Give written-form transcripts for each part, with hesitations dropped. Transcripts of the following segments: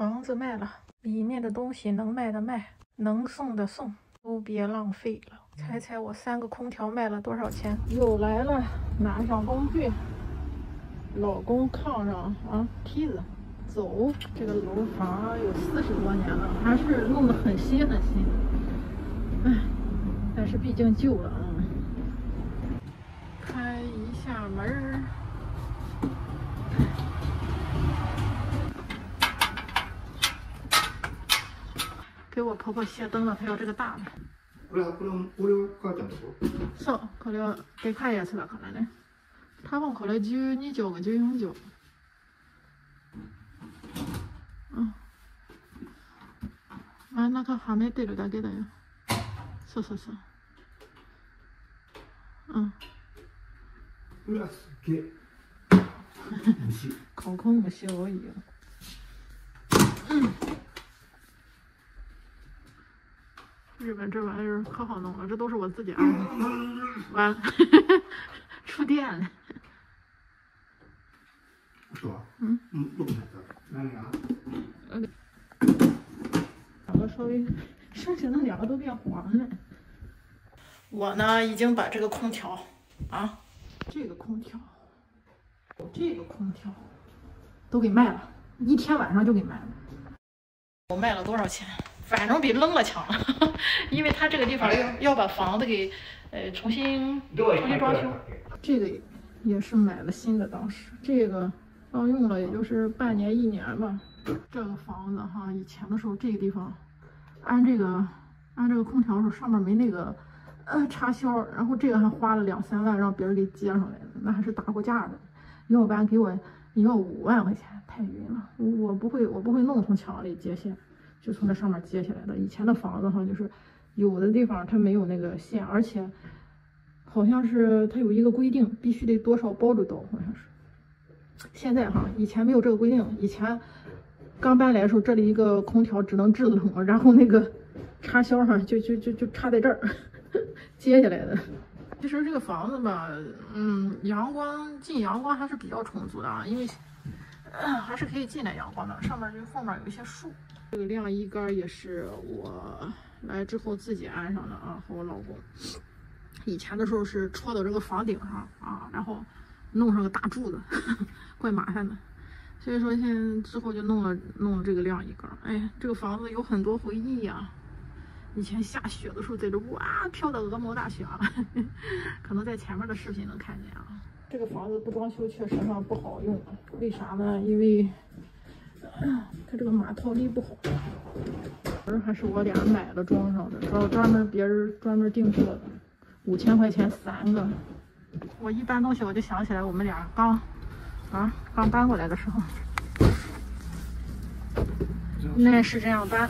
房子卖了，里面的东西能卖的卖，能送的送，都别浪费了。猜猜我3个空调卖了多少钱？又来了，拿上工具，老公炕上啊，梯子。 走，这个楼房有40多年了，还是弄得很新很新。哎，但是毕竟旧了啊。开一下门儿。给我婆婆卸灯了，她要这个大的。 俺は母ちゃんとこ。 そう、これはでかいやつだからね。多分これ12畳か14畳。 真ん中はめてるだけだよ。そうそうそう。うん。 うわ、すげえ。虫。 ここ虫多いよ。日本这玩意儿可好弄了，这都是我自己安的。完了，触电了。 是吧？不能的。哪里啊？ 两个稍微，剩下那2个都变黄了。我呢，已经把这个空调啊，这个空调都给卖了，1天晚上就给卖了。我卖了多少钱？反正比扔了强了，因为他这个地方要把房子给重新装修。这个也是买了新的，当时这个刚用了，也就是半年1年吧。这个房子哈，以前的时候这个地方安这个空调的时候，上面没那个插销，然后这个还花了2、3万让别人给接上来的，那还是打过架的，要不然给我要5万块钱，太晕了。我不会弄从墙里接线，就从这上面接下来的。以前的房子哈，就是有的地方它没有那个线，而且好像是它有一个规定，必须得多少包住刀，好像是。现在哈，以前没有这个规定，以前刚搬来的时候，这里一个空调只能制冷，然后那个插销哈就插在这儿接下来的。其实这个房子吧，进阳光还是比较充足的啊，因为还是可以进来阳光的。上面这后面有一些树。这个晾衣杆也是我来之后自己安上的啊，和我老公。以前的时候是戳到这个房顶上啊，然后弄上个大柱子，怪麻烦的。所以说现在之后就弄了这个晾衣杆。哎，这个房子有很多回忆呀。以前下雪的时候，在这哇飘的鹅毛大雪啊，可能在前面的视频能看见啊。这个房子不装修确实上不好用，为啥呢？因为它这个马套力不好，还是我俩买了装上的，别人专门订做的，5000块钱3个。我一搬东西，我就想起来我们俩刚搬过来的时候，那是这样搬。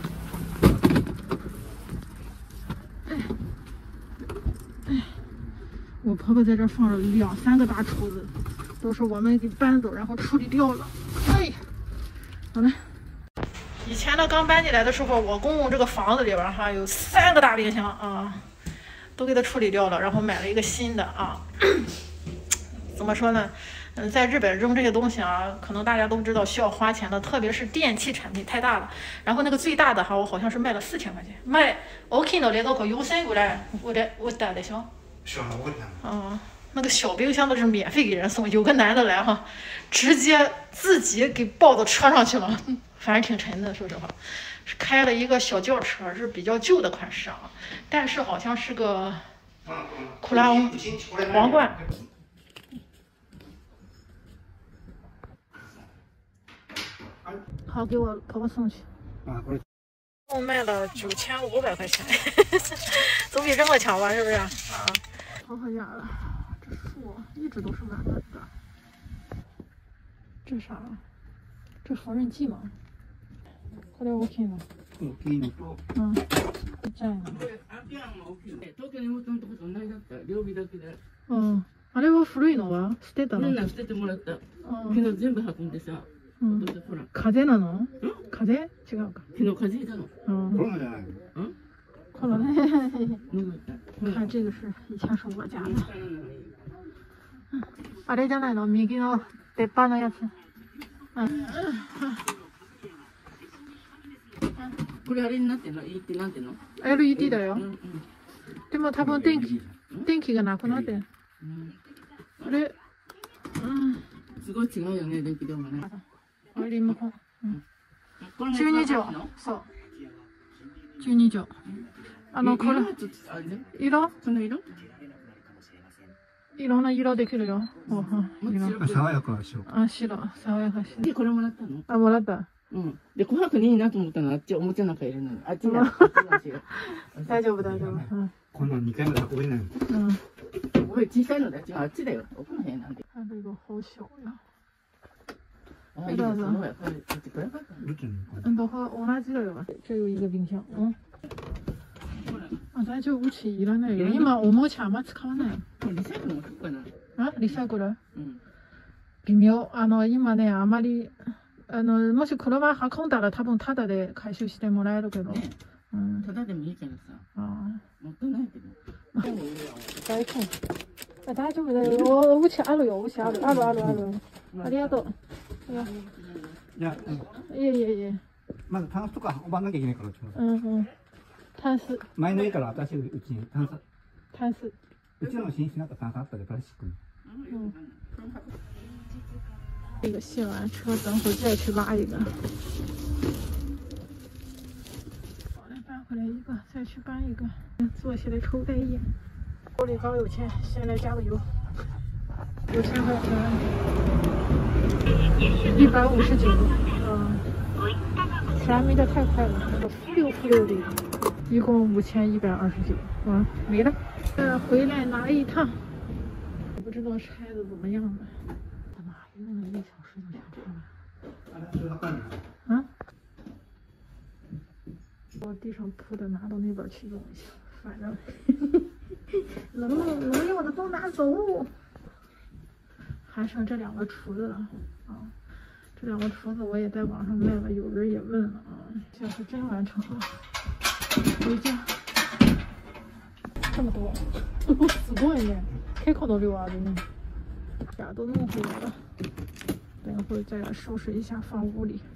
我婆婆在这放了2、3个大橱子，都是我们给搬走，然后处理掉了。哎，好了。以前呢，刚搬进来的时候，我公公这个房子里边哈有3个大冰箱啊，都给他处理掉了，然后买了一个新的啊。怎么说呢？在日本扔这些东西啊，可能大家都知道需要花钱的，特别是电器产品太大了。然后那个最大的哈，我好像是卖了4000块钱。卖大きいの冷蔵庫4000ぐらい売ったでしょ。那个小冰箱都是免费给人送，有个男的来哈，直接自己给抱到车上去了，反正挺沉的，说实话。是开了一个小轿车，是比较旧的款式啊，但是好像是个库拉翁皇冠。好，给我婆婆送去。我卖了9500块钱，总比扔了强吧，是不是？啊，婆婆家了，这树一直都是满满的。这啥？这缝纫机吗？これ大きいの。 大きいのと。 ちっちゃいの。 秋山も大きいの。東京に持ってのとこと同じだった。両日だけで。 あれは古いのは捨てたの？ 捨ててもらった。けど全部運んでさ。 風なの？風？違うか。 昨日風邪ひいたの。コロナじゃないの？ コロナ。看这个是以前是我家的。あれじゃないの？右の出っ歯のやつ。 これあれになってんの？いいってなんていうの？ LED だよ。 でも多分電気がなくなって。あれ、 すごい違うよね、電気でもね。 あれリモコン。12畳。そう。12畳。これ、色？ その色？ いろんな色できるよ。 爽やかでしょ。 あ、白。爽やかし。 で、これもらったの？ あ、もらった。 うん。で、琥珀にいいなと思ったのはあっち、おもちゃの中入れるのに。あっちだ。 大丈夫、大丈夫。 この2階まで運べない。 おい、小さいのだよ。あっちだよ。奥の部屋なんで。 这个好小呀。 あ、いいです。そうや。これ、 都和同じだよ。这有一个冰箱。咱就不起了那个。今おもちゃあんま使わない。 リサイクルもそうかな。 あ、リサイクル？微妙。今ね、あまり、もし車運んだら多分タダで回収してもらえるけど。 タダでもいいけどさ。もったいないけど。 大丈夫。大丈夫だよ。うちあるよ、うちある。ある。ありがとう。 いや、 いえ。 まずタンスとか運ばなきゃいけないから。 タンス。 前の家から私うちにタンス。うちの寝室なんかタンスあったでプラスチック。 这个卸完车，等会再去拉一个。好嘞，搬回来一个，再去搬一个。坐起来抽袋烟。手里刚有钱，先来加个油。5000块钱，159。钱没得太快了，浮溜的。一共5129，没了。回来拿一趟，不知道拆的怎么样了。哪用了1小时就想出来？我地上铺的拿到那边去用一下，反正能用的都拿走。还剩这2个厨子了这2个厨子我也在网上卖了，有人也问了要是真完成了。回家这么多，すごいね。結構の量あるね。家都弄回来了，等一会儿再收拾一下放屋里。